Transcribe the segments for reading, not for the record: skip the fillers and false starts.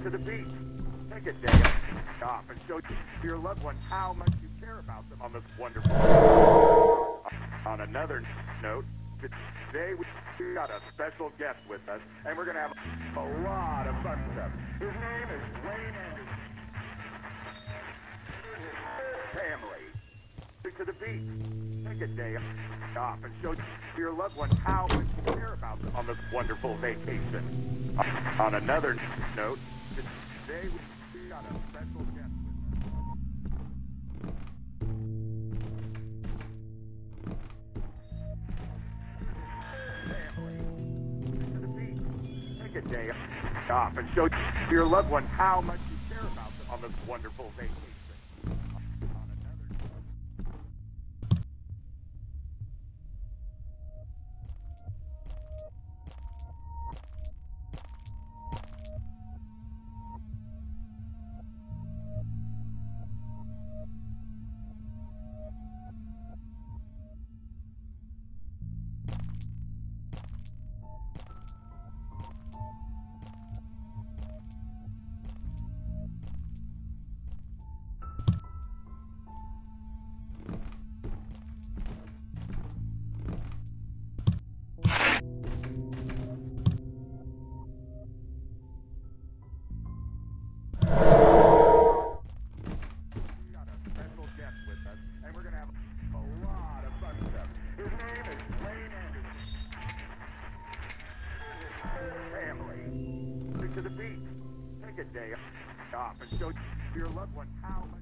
to the beach. Take a day off and show your loved ones how much you care about them on this wonderful day. On another note, today we got a special guest with us, and we're going to have a lot of fun stuff. His name is Wayne Anderson. His family. To the beach. Take a day off and show your loved ones how much you care about them on this wonderful vacation. On another note, today we got a special guest with us. Family. To the beach. Take a day off and show your loved ones how much you care about them on this wonderful vacation. To the beach. Take a day off and show your loved ones how much.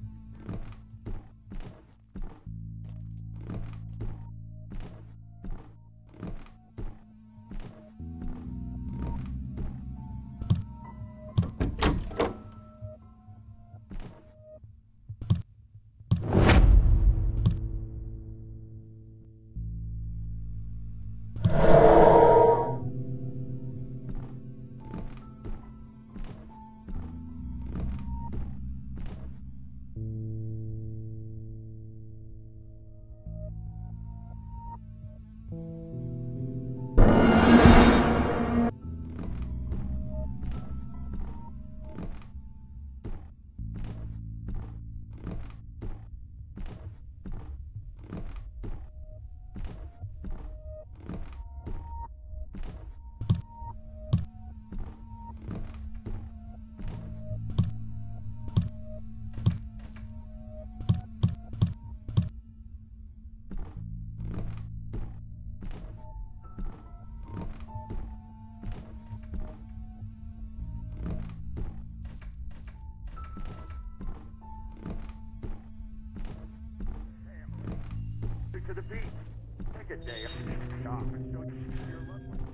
To the beach. Take a day off and show your loved ones.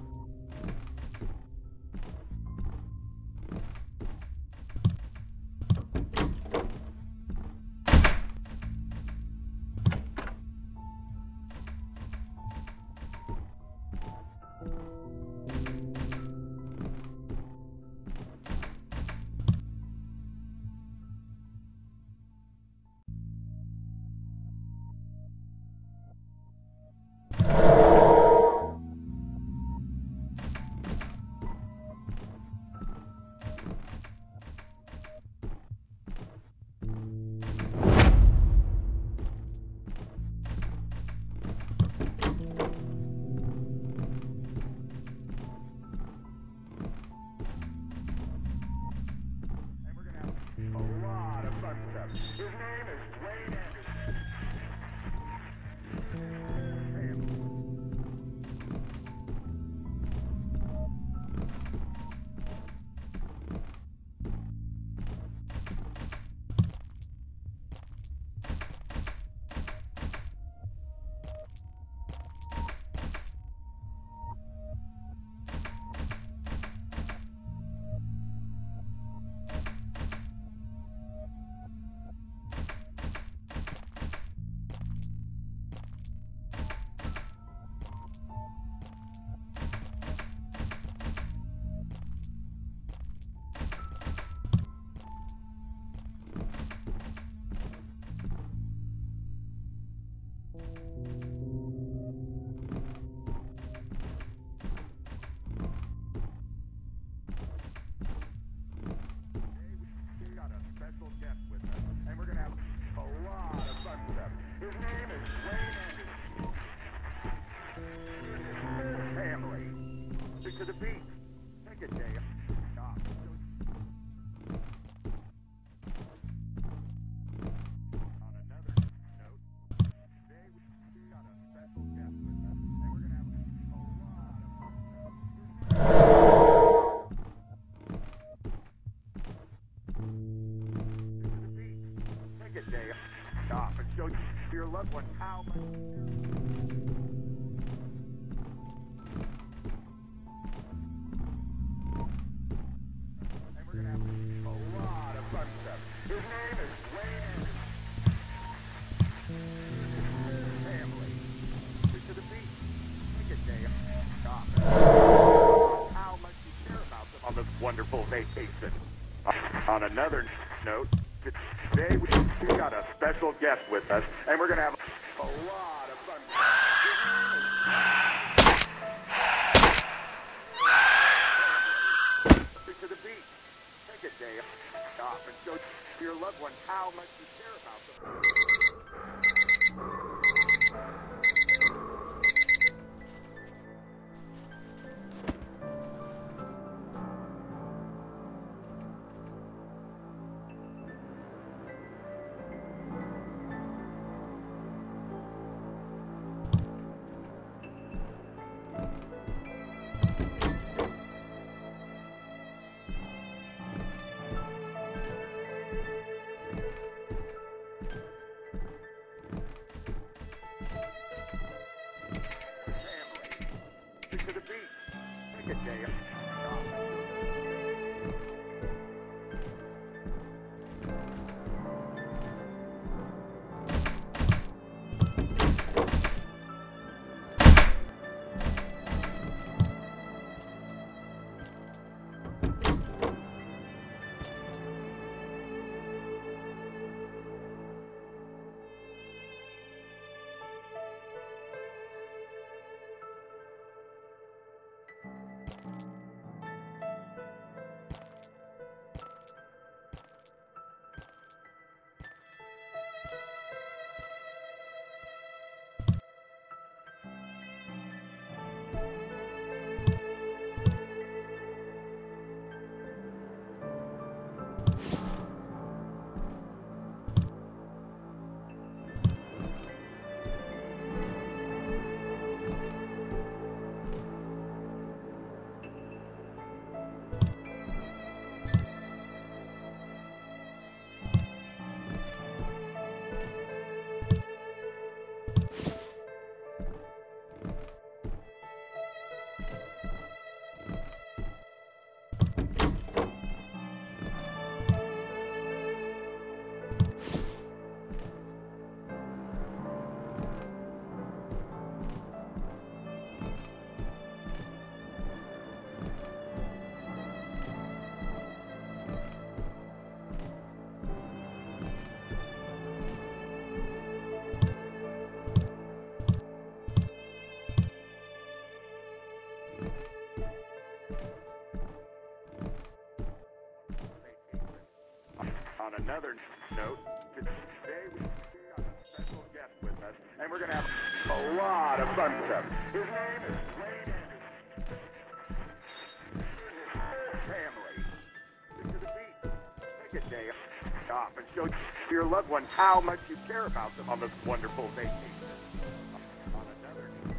A lot of fun stuff. His name is Wayne Anderson. take a day off and show your loved one how much. And we're gonna have a lot of fun stuff. His name is Wayne Anderson. Family. To the beach. Take a day off. How much you care about them on this wonderful vacation. On another note, today we got a special guest with us, and we're going to have a lot of fun. To the beach. Take a day off and show your loved one how much you care about them. To the beach. Take a day off. On another note, today we got a special guest with us, and we're going to have a lot of fun stuff. His name is Wayne Anderson. Family. To the beach. Take a day off and show your loved one how much you care about them on this wonderful vacation. On another note.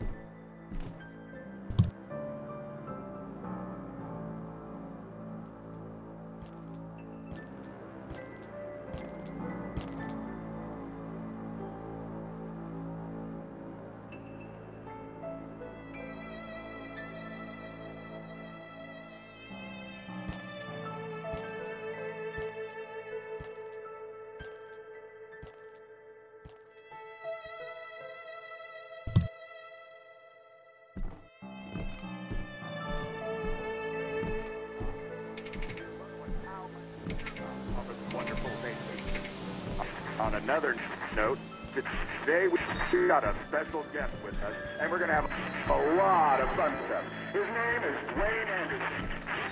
On another note, today we got a special guest with us, and we're going to have a lot of fun stuff. His name is Wayne Anderson.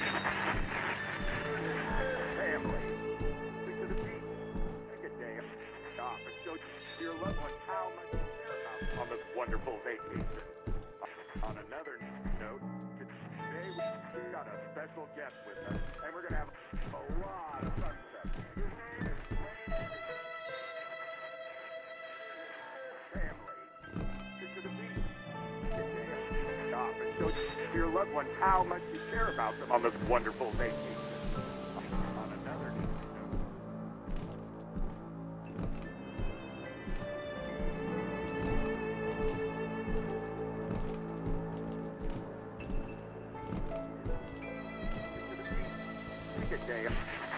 Family. To the beach. Take a day off and show your loved one how much you care about them on this wonderful vacation. On another note, today we got a special guest with us, and we're going to have a lot of fun stuff. His name is Wayne Anderson. Family. To the beach. Stop and show your loved one how much you care about them on this wonderful vacation. On another note.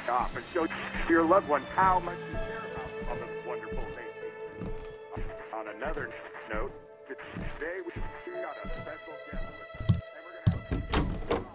off and show your loved ones how much you care about them on this wonderful vacation. On another note, today we got a special guest with us, and we're going to have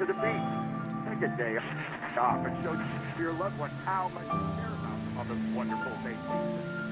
to the beach. Take a day off and show your loved ones how much you care about them on this wonderful vacation.